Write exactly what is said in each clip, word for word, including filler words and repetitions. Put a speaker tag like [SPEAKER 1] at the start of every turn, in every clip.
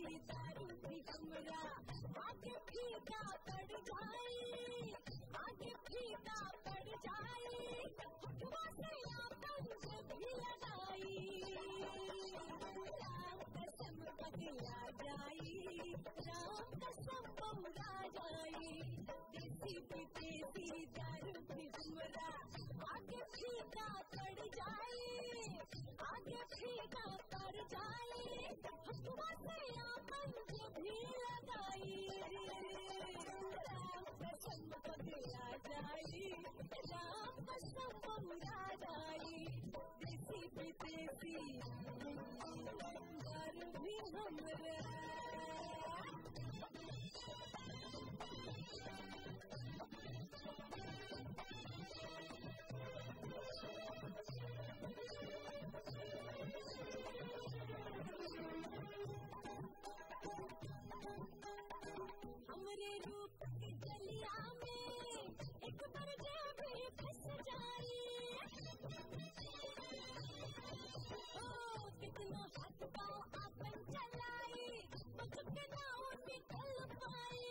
[SPEAKER 1] देसी दारू भी हमरा आगे फीका पड़ जाए, आगे फीका पड़ जाए, हटवा से पंच भी लगाई, राम कसम पगला जाई, राम कसम पौरा जाई, देसी देसी दारू भी हमरा आगे फीका पड़ जाए, आगे फीका पड़ जाए, हटवा से पंच भी लगाई, राम कसम पगला जाई, राम कसम पौरा जाई, देसी विदेशी दारू भी हमरा। हमरे रूप की गलिया में एक बार जब भी फंस जाए, ओ कितना हाथ पाँव अपन चलाए, बच के ना निकल पाए,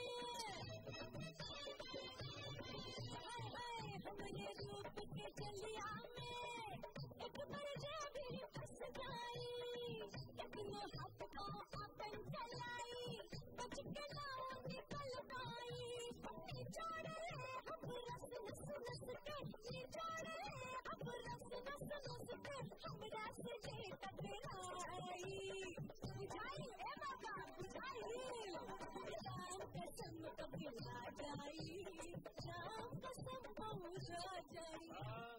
[SPEAKER 1] हमरे रूप की गलिया में एक बार जब भी फंस जाए, कितना हाथ पाँव अपन चलाए, बच के ना निकल पाए, निचोड़े अब रस नस नस के, निचोड़े अब रस नस नस के, हमरा से जे टकराई, बुझाई ए बाबा बुझाई, राम कसम पगला जाई, राम कसम पौरा जाई।